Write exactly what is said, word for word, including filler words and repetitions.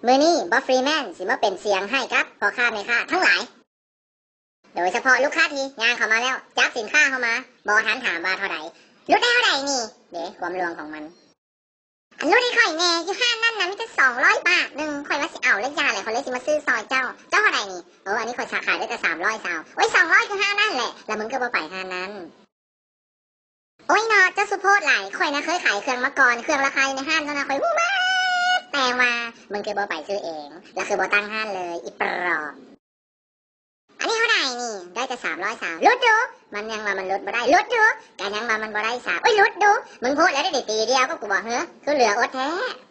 มือนี้บอฟฟรีแมนสิมาเป็นเสียงให้ครับพ่อค้าแม่ค้าทั้งหลายโดยเฉพาะลูกค้าที่งานเข้ามาแล้วจับสินค้าเข้ามาบอทันถามว่าเท่าไหร่ลดได้เท่าไหร่นี่เดี๋ยวความรวมของมันอันลดให้ข่อยแน่อยู่ห้างนั่นนะมีแต่สองร้อยบาทหนึ่งข่อยว่าสิเอาเลยยาเลยเขาเลยสิมาซื้อซอยเจ้าเจ้าเท่าไหร่นี่เอออันนี้ข่อยขายได้แต่สามร้อยสาวโอ้ยสองร้อยคือห้างนั่นแหละแล้วมึงก็บ่ไปห้างนั้นโอ้ยเนาะเจ้าสุโพธไหลข่อยนะเคยขายเครื่องมาก่อนเครื่องราคาในห้างแล้วนะข่อยวู้มากแต่ว่ามึงคือบ่ไปซื้อเองแล้วคือบ่ตั้งห้างเลยอีปรอบอันนี้เท่าไหร่นี่ได้แต่สามร้อยสาวลดดูมันยังมามันลดบ่ได้ลดดูการยังมามันบ่ได้สาวโอ้ยลดดูมึงโพสแล้วได้ตีเดียวก็กูบอกเฮ้อคือเหลืออดแท้